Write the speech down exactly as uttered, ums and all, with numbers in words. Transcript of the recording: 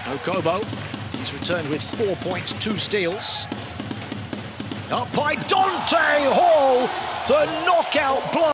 Okobo, he's returned with four points, two steals. Up by Dante Hall, the knockout blow.